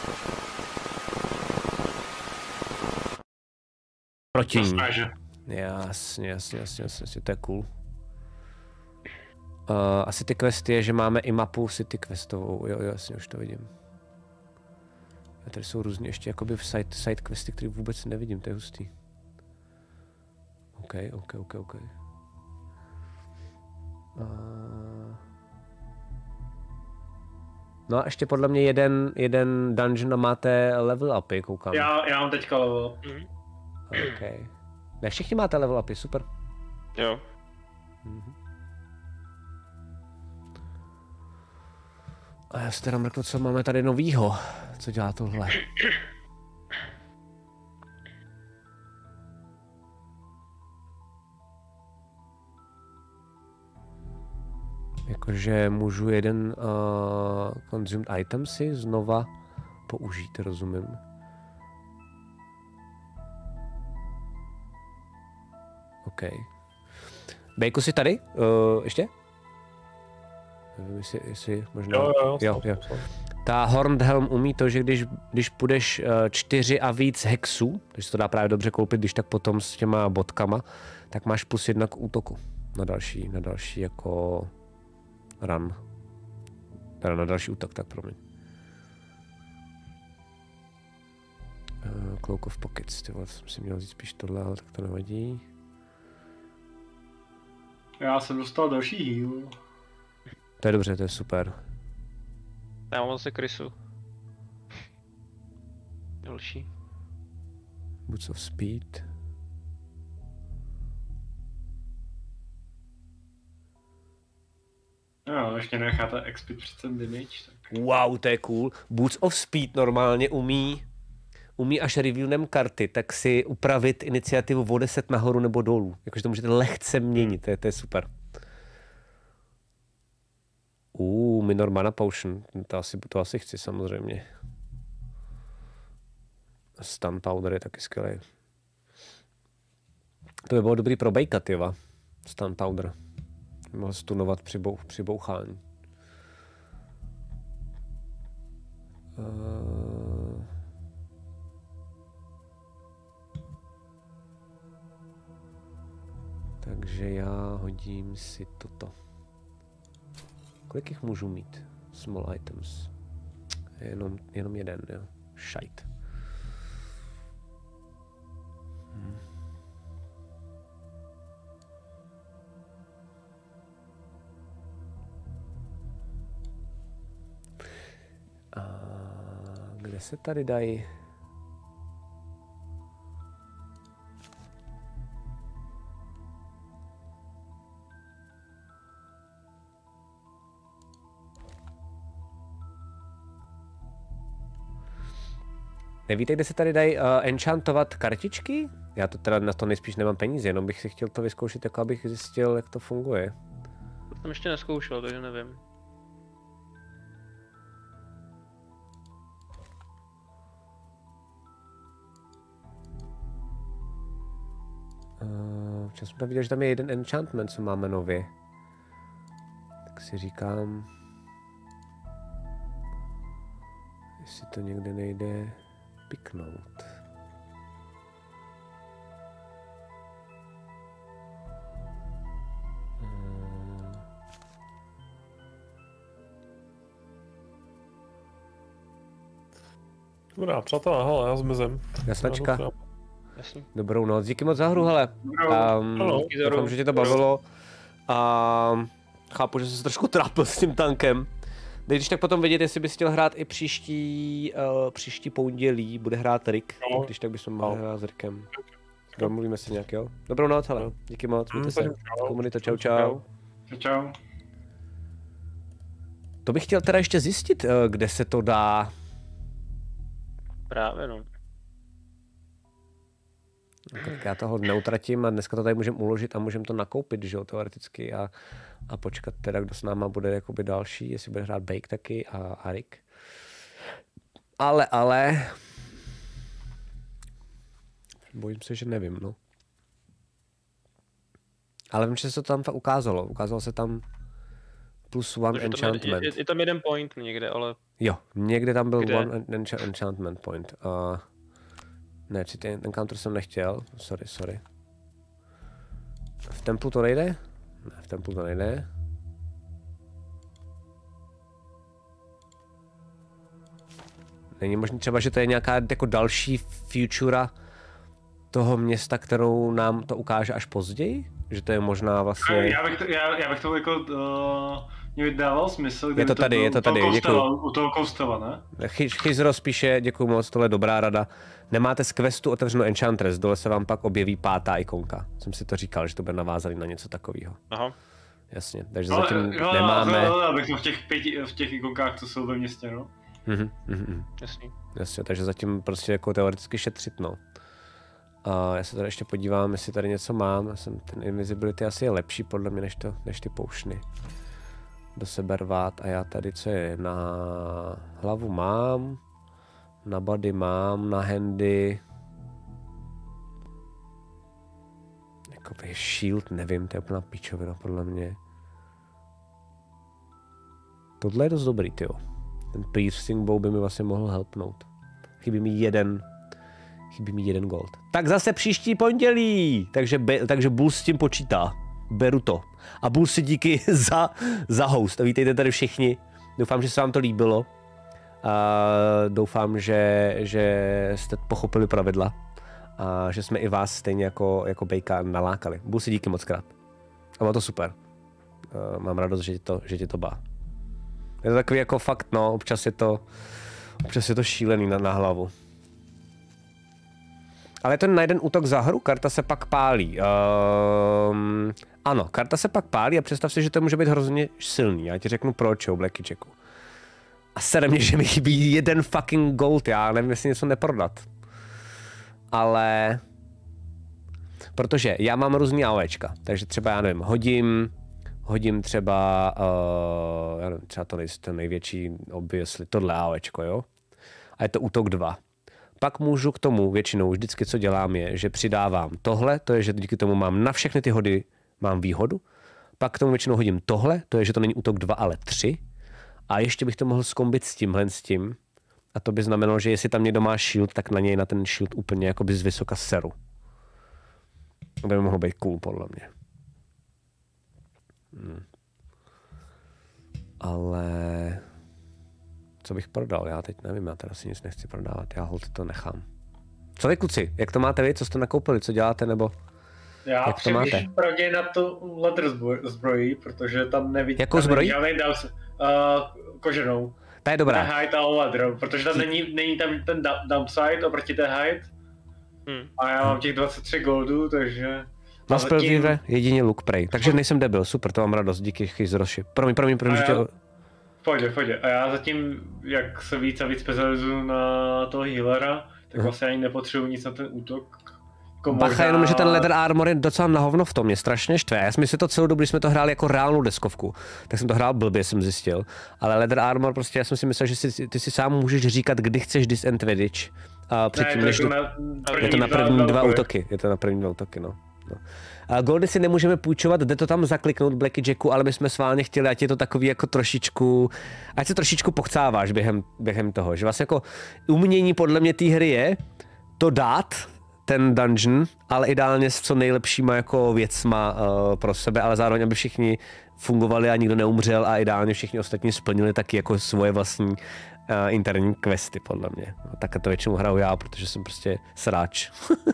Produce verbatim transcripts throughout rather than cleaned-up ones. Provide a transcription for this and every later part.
Proti ní. Jasně, jasně, jasně, jasně, to je cool. Uh, asi ty questy je, že máme i mapu city questovou, jo, jo, jasně, už to vidím. A tady jsou různě ještě jakoby side, side questy, které vůbec nevidím, to je hustý. OK, OK, OK, OK. Uh... No a ještě podle mě jeden, jeden dungeon a máte level upy, koukám. Já, já mám teďka level up. Mm. OK. Ne, všichni máte level upy, super. Jo. Mhm. A já si teda mrknu, co máme tady novýho. Co dělá tohle? Jakože můžu jeden uh, consumed item si znova použít, rozumím. OK. Bejku si tady? Uh, ještě? Nevím, jestli, jestli možná... Jo, jo, jo, jo. Ta Horned Helm umí to, že když, když půjdeš uh, čtyři a víc hexů, takže to dá právě dobře koupit, když tak potom s těma bodkama, tak máš plus jedna k útoku na další, na další jako run. Teda na další útok, tak promiň. Uh, Cloak of Pockets, ty vole, jsem si měl říct spíš tohle, ale tak to nevadí. Já jsem dostal další heal. To je dobře, to je super. Já mám zase krysu. Další. Boots of Speed. No, ještě necháte expit před ten damage, tak... Wow, to je cool. Boots of Speed normálně umí, umí až revealnem karty, tak si upravit iniciativu o deset nahoru nebo dolů. Jakože to můžete lehce měnit, to je, to je super. Uh, Minor Mana Potion, to asi, to asi chci samozřejmě. Stun Powder je taky skvělý. To by bylo dobrý pro Bejka, tyva. Stun Powder. Mohl stunovat při, bou, při bouchání. Uh... Takže já hodím si toto. Kolik jich můžu mít? Small items. Jenom, jenom jeden, jo. Šajt. Hmm. A kde se tady dají? Nevíte, kde se tady dají uh, enchantovat kartičky? Já to teda na to nejspíš nemám peníze, jenom bych si chtěl to vyzkoušet, jako abych zjistil, jak to funguje. To jsem ještě neskoušel, takže nevím. Uh, včas jsem tam viděl, že tam je jeden enchantment, co máme nově. Tak si říkám... Jestli to někde nejde piknout. Uh... Dobrá, přátelé, hele, já zmizím. Jasnačka. Jasně. Dobrou noc, díky moc za hru, hele. Um, doufám, že tě to bavilo. A chápu, že jsi se trošku trápil s tím tankem. Dej když tak potom vědět, jestli bys chtěl hrát i příští, uh, příští pondělí, bude hrát Rick, no. Když tak bychom mohli hrát s Rickem. Domluvíme se nějak, jo? Dobrou noc, hele. Díky moc, mějte se. Komunito, čau, čau. Čau, čau. To bych chtěl teda ještě zjistit, kde se to dá. Právě no. Tak já toho neutratím a dneska to tady můžeme uložit a můžeme to nakoupit, že jo, teoreticky a, a počkat teda, kdo s náma bude jakoby další, jestli bude hrát Bake taky a, a Rick. Ale, ale... Bojím se, že nevím, no. Ale vím, že se to tam ukázalo. Ukázalo se tam plus one Takže tam enchantment. Je, je, je tam jeden point někde, ale... Jo, někde tam byl Kde? one encha enchantment point. Uh, ne, či ten encounter jsem nechtěl, sorry, sorry. V templu to nejde? Ne, v templu to nejde. Není možné třeba, že to je nějaká jako další futura toho města, kterou nám to ukáže až později? Že to je možná vlastně... Já bych to, já, já bych to jako... Uh, mě by dával smysl, je to tady, to je to tady, děkuji. U toho kostela, ne? Chyzro spíše, děkuji moc, tohle je dobrá rada. Nemáte z questu otevřenou Enchantress, dole se vám pak objeví pátá ikonka. Jsem si to říkal, že to bude navázaný na něco takového. Aha. Jasně, takže ale, zatím jo, nemáme... Jo, abych to v těch, pěti, v těch ikonkách, co jsou ve městě, no. Mhm, mhm. Jasný. Jasně, takže zatím prostě jako teoreticky šetřit, no. A já se tady ještě podívám, jestli tady něco mám. Já jsem, ten invisibility asi je lepší podle mě, než, to, než ty poušny. Do sebe rvát a já tady, co je, na hlavu mám, na body mám, na handy. Jakoby shield, nevím, to je úplná pičovina podle mě. Tohle je dost dobrý, tyjo. Ten piercing bow by mi vlastně mohl helpnout. Chybí mi jeden, chybí mi jeden gold. Tak zase příští pondělí, takže, be, takže Bull s tím počítá. Beru to. A Bull si díky za, za host. A vítejte tady všichni. Doufám, že se vám to líbilo. A doufám, že, že jste pochopili pravidla. A že jsme i vás stejně jako, jako Bejka nalákali. Bull si díky moc krát. A bylo to super. A mám radost, že tě to, že tě to bá. Je to takový jako fakt, no, občas je to, občas je to šílený na, na hlavu. Ale ten na jeden útok za hru, karta se pak pálí. Um, ano, karta se pak pálí a představ si, že to může být hrozně silný. Já ti řeknu proč, jo, Blacky Jacku. A sere mě, že mi chybí jeden fucking gold, já nevím, jestli něco neprodat. Ale... Protože já mám různý AOEčka, takže třeba já nevím, hodím... Hodím třeba, uh, já nevím, třeba to nej, ten největší, obviously, tohle AOEčko, jo? A je to útok dva. Pak můžu k tomu většinou, vždycky co dělám je, že přidávám tohle, to je, že díky tomu mám na všechny ty hody mám výhodu. Pak k tomu většinou hodím tohle, to je, že to není útok dva, ale tři. A ještě bych to mohl zkombit s tímhle s tím. A to by znamenalo, že jestli tam někdo má shield, tak na něj na ten shield úplně jakoby z vysoka seru. To by mohlo být cool, podle mě. Hmm. Ale... Co bych prodal? Já teď nevím, já teda si nic nechci prodávat, já hold to nechám. Co vy kluci, jak to máte vy, co jste nakoupili, co děláte, nebo já jak to máte? pravději na tu leather zbroji, protože tam nevidím... Jakou zbroji? Žádnej uh, koženou. Ta je dobrá. Ta hide a leather, protože tam není, není tam ten downside oproti té hide. Hmm. A já mám těch dvacet tři goldů, takže... Na spellweave jedině look pray, takže nejsem debil, super, to mám radost, díky Chyzroši. Promiň, promiň, promiň, že tě... Pojď, pojď. A já zatím, jak se víc a víc specializuju na toho healera, tak uh-huh. vlastně ani nepotřebuji nic na ten útok. Jako Bacha, možná... jenom, že ten leather armor je docela na hovno v tom, mě strašně štve. Já jsem si to celou dobu, když jsme to hráli jako reálnou deskovku, tak jsem to hrál blbě, jsem zjistil. Ale leather armor prostě, já jsem si myslel, že si, ty si sám můžeš říkat, kdy chceš disadvantage. A předtím, ne, než to, do... na je to na první dva, dva útoky. Je to na první dva útoky, no. no. A goldy si nemůžeme půjčovat, jde to tam zakliknout Blacky Jacku, ale my jsme sválně chtěli, ať je to takový jako trošičku, ať se trošičku pochcáváš během, během toho, že vlastně jako umění podle mě té hry je to dát, ten dungeon, ale ideálně s co nejlepšíma jako věcma uh, pro sebe, ale zároveň, aby všichni fungovali a nikdo neumřel a ideálně všichni ostatní splnili taky jako svoje vlastní uh, interní questy, podle mě. No, tak to většinou hraju já, protože jsem prostě sráč.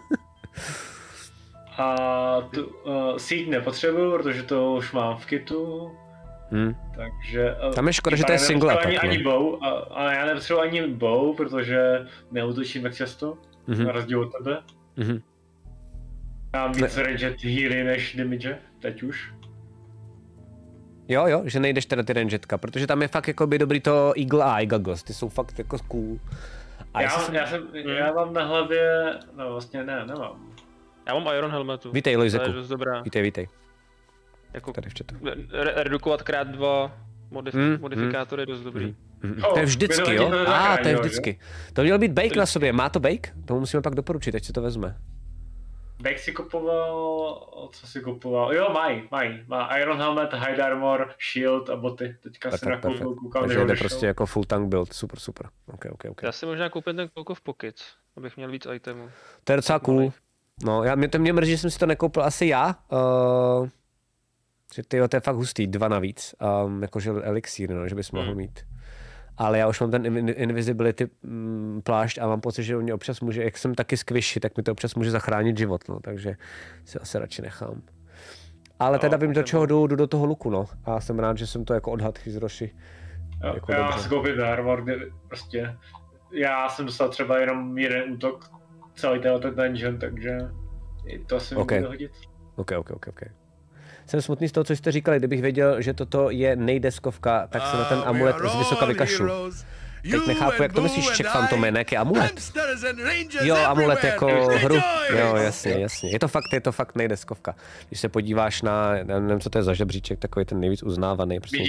A tu uh, síť nepotřebuju, protože to už mám v kitu. Hmm. Takže... Uh, tam je škoda, že to je single attack. Ani, ani bow, a, a já nepotřebuji ani bow, protože neútočím tak často, mm-hmm. na rozdíl od tebe. Mm-hmm. Já mám víc ranged healy než damage, teď už. Jo, jo, že nejdeš teda ty rangetka, protože tam je fakt jako by dobrý to Eagle Eye Goggles, ty jsou fakt jako cool. A já, jsem, já, jsem, hmm. já mám na hlavě, no vlastně ne, nemám. Já mám Iron Helmetu. Vítej, Lojzeku. To je dost dobrá. Vítej, vítej. Jako tady v chatu. Re redukovat krát dva modif mm, modifikátory mm. je dost dobrý. Mm, mm. Oh, to je vždycky, jo? A, ah, to je vždycky. To měl být bake na sobě. Má to bake? To musíme pak doporučit, ať si to vezme. Beck si kupoval, co si kupoval? Jo, mají, mají. Má Iron Helmet, Hide Armor, Shield a boty. Teďka si nakoupil, koukal, takže jde prostě jako full tank build, super, super. Okay, okay, okay. Já si možná koupím ten kolko v Pocket, abych měl víc itemů. To je docela cool. No, já, mě to mě mrzí, že jsem si to nekoupil asi já. Uh, že tyjo, to je fakt hustý, dva navíc. Um, jakože elixír, no, že bys mohl hmm. mít. Ale já už mám ten invisibility mm, plášť a mám pocit, že mě občas může, jak jsem taky squishy, tak mi to občas může zachránit život, no, takže si asi radši nechám. Ale teda no, vím, do čeho jdu, jdu do toho luku, no. A jsem rád, že jsem to jako odhad Hizroši. Jako já dobře. Si koupit armor, prostě. Já jsem dostal třeba jenom jeden útok, celý ten dungeon, takže to asi okay. může hodit. Ok, ok, ok, ok. Jsem smutný z toho, co jste říkali, kdybych věděl, že toto je nejdeskovka, tak se na ten amulet z vysoka vykašlu. Teď nechápu, jak to myslíš, Czech Phantom, jaký amulet? Jo, amulet jako hru. Jo, jasně, jasně. Je to fakt, je to fakt nejdeskovka. Když se podíváš na, nevím, co to je za žebříček, takový ten nejvíc uznávaný. Prostě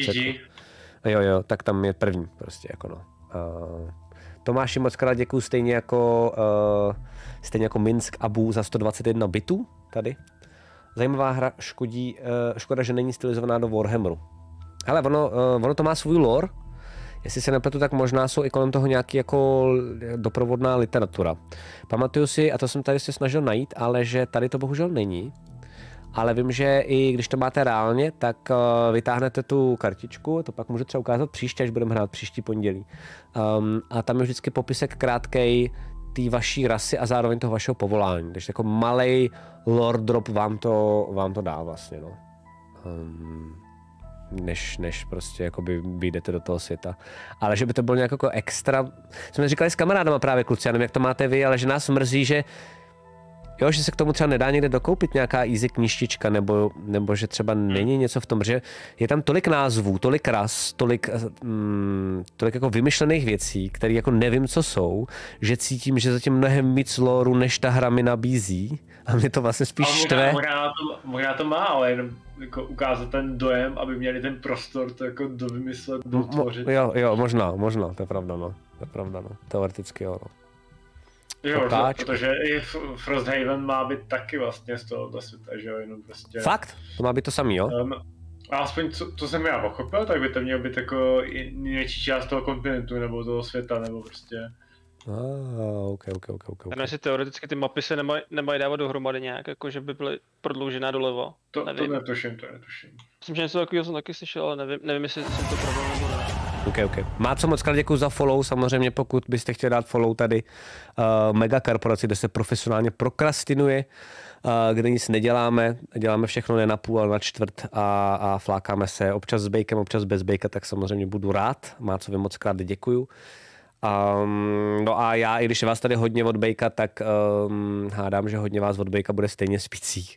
jo, jo, tak tam je první, prostě jako no. Uh, Tomáši, moc krát děkuju, stejně jako, uh, stejně jako Minsk Abu za sto dvacet jedna bitů tady. Zajímavá hra, škodí, uh, škoda, že není stylizovaná do Warhammeru. Hele, ono, uh, ono to má svůj lore. Jestli se nepletu, tak možná jsou i kolem toho nějaký jako doprovodná literatura. Pamatuju si, a to jsem tady se snažil najít, ale že tady to bohužel není. Ale vím, že i když to máte reálně, tak uh, vytáhnete tu kartičku, to pak můžu třeba ukázat příště, až budeme hrát příští pondělí. Um, a tam je vždycky popisek krátkej té vaší rasy a zároveň toho vašeho povolání. Takže jako malej lore drop vám to, vám to dá vlastně, no. Um, než, než prostě jakoby vyjdete do toho světa. Ale že by to bylo nějak jako extra... Jsme říkali s kamarádama právě, kluci, já nevím, jak to máte vy, ale že nás mrzí, že jo, že se k tomu třeba nedá někde dokoupit nějaká easy knižtička, nebo, nebo že třeba není něco v tom, že je tam tolik názvů, tolik ras, tolik, mm, tolik jako vymyšlených věcí, které jako nevím, co jsou, že cítím, že zatím mnohem víc loru, než ta hra mi nabízí. A mě to vlastně spíš štve. Možná to, možná to má, ale jenom jako ukázat ten dojem, aby měli ten prostor to jako dovymyslet, dotvořit. Mo, jo, jo, možná, možná, to je pravda, no. To je pravda, no. Teoreticky jo, no. Jo, Otáčku. Protože i Frosthaven má být taky vlastně z tohoto světa, že jo, jenom prostě... Fakt? To má být to samý, jo? Um, aspoň co, co jsem já pochopil, tak by to mělo být jako největší část toho kontinentu, nebo toho světa, nebo prostě... Ah, ok, ok, ok, ok. Nevím, jestli teoreticky ty mapy se nemají, nemají dávat dohromady nějak, jako že by byly prodloužená doleva. To, to netuším, to netuším. Myslím, že něco takového jsem taky slyšel, ale nevím, nevím jestli jsem to pravil nebo ne. Ok, ok. Má co moc krát děkuji za follow, samozřejmě pokud byste chtěli dát follow tady uh, mega korporaci, kde se profesionálně prokrastinuje, uh, kde nic neděláme, děláme všechno ne na půl, ale na čtvrt a, a flákáme se občas s bejkem, občas bez bejka, tak samozřejmě budu rád. Má co vy moc krát děkuju. Um, no a já, i když je vás tady hodně od bejka, tak um, hádám, že hodně vás od bejka bude stejně spících.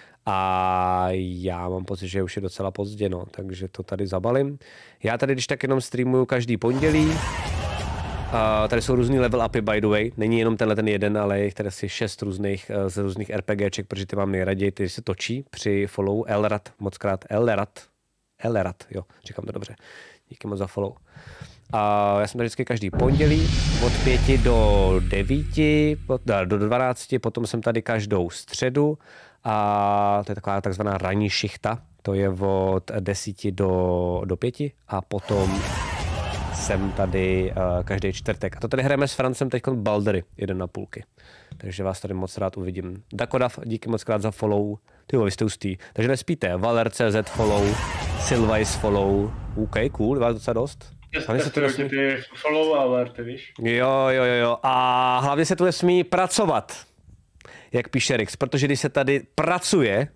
A já mám pocit, že už je docela pozdě, no, takže to tady zabalím. Já tady když tak jenom streamuju každý pondělí. Uh, tady jsou různý level upy, by the way. Není jenom tenhle ten jeden, ale je tady asi šest různých, uh, z různých RPGček, protože ty mám nejraději, ty se točí při follow. Elrad, moc krát. Elrad. Elrad, jo, říkám to dobře. Díky moc za follow. A já jsem tady vždycky každý pondělí od pěti do devíti, do dvanácti, potom jsem tady každou středu a to je taková takzvaná ranní šichta, to je od desíti do, do pěti a potom jsem tady uh, každý čtvrtek. A to tady hrajeme s Francem teď Baldery, jeden na půlky. Takže vás tady moc rád uvidím. Dakodav, díky moc krát za follow. Ty vy jste hustý. Takže nespíte. Valer tečka cé zet follow, Silvice follow. OK, cool, vás docela dost. Hlavně se tu nesmí... ty follow alerty, víš? Jo, jo, jo, jo. A hlavně se tu nesmí pracovat, jak píše Rix, protože když se tady pracuje,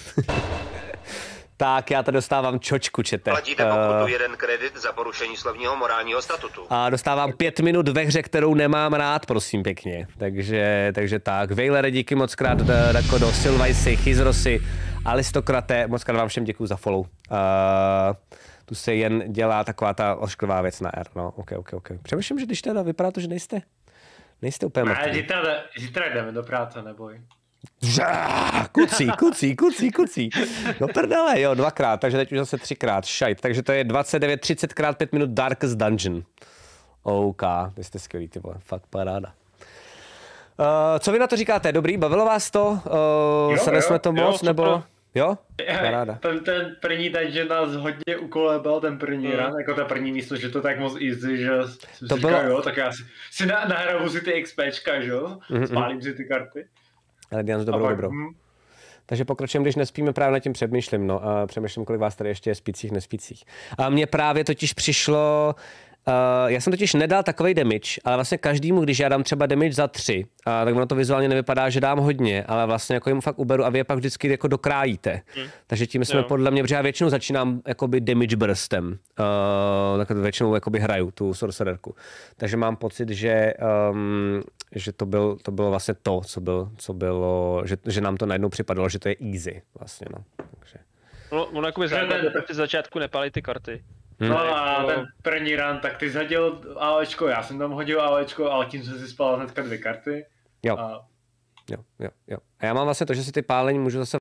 tak já tady dostávám čočku, čete. Platíte pokutu uh, jeden kredit za porušení slovního morálního statutu. A dostávám pět minut ve hře, kterou nemám rád, prosím pěkně. Takže, takže tak. Vejlere, díky moc krát, Dakodo, Silvajsi, Chizrosi, Alistokrate, moc krát vám všem děkuju za follow. Uh, Tu se jen dělá taková ta ošklivá věc na R, no, ok, ok, ok. Přemýšlím, že když teda vypadá to, že nejste, nejste úplně mrtví. Zítra, zítra jdeme do práce, neboj. Kucí, kucí, kucí, kucí. No prdele, jo, dvakrát, takže teď už zase třikrát, šajt. Takže to je dvacet devět, třicet krát pět minut Darkest Dungeon. OK, vy jste skvělý, ty vole, fakt paráda. co vy na to říkáte? Dobrý, bavilo vás to? Uh, Sali jsme to moc, jo, nebo... Jo? Paráda. Ten, ten první teď, že nás hodně ukolebal, ten první mm. run, jako ta první místo, že to tak moc easy, že jsem to si bylo... říkal, jo, tak já si, si na, nahravu si ty XPčka, že jo, mm-hmm. spálím si ty karty. Ale Dian, dobrou, pak, dobrou. Mm. Takže pokračujeme, když nespíme, právě nad tím přemýšlím, no a přemýšlím, kolik vás tady ještě je spících, nespících. A mně právě totiž přišlo, Uh, já jsem totiž nedal takovej damage, ale vlastně každému, když já dám třeba damage za tři, uh, tak ono to vizuálně nevypadá, že dám hodně, ale vlastně jako jim fakt uberu a vy je pak vždycky jako dokrájíte. Hmm. Takže tím jsme jo. podle mě, protože já většinou začínám jakoby damage burstem, uh, tak většinou jakoby hraju tu sorcererku. Takže mám pocit, že, um, že to, byl, to bylo vlastně to, co, byl, co bylo, že, že nám to najednou připadalo, že to je easy vlastně, no. Takže. No, ono jakoby základ, tak ty začátku nepálí ty karty. Hmm. No a ten první run, tak ty zhodil AOčko, já jsem tam hodil AOčko, ale tím jsem si spal hnedka dvě karty. Jo. A... jo, jo, jo. A já mám vlastně to, že si ty pálení můžu zase